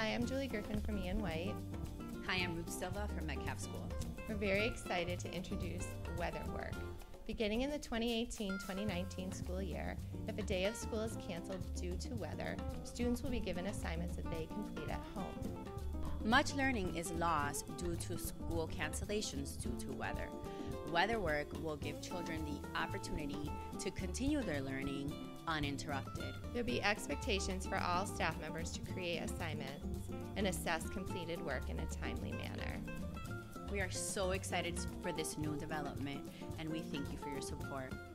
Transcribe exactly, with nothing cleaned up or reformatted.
Hi, I'm Julie Griffin from Ian White. Hi, I'm Ruth Silva from Metcalf School. We're very excited to introduce weather work. Beginning in the twenty eighteen twenty nineteen school year, if a day of school is canceled due to weather, students will be given assignments that they complete at home. Much learning is lost due to school cancellations due to weather. Weather work will give children the opportunity to continue their learning uninterrupted. There'll be expectations for all staff members to create assignments and assess completed work in a timely manner. We are so excited for this new development, and we thank you for your support.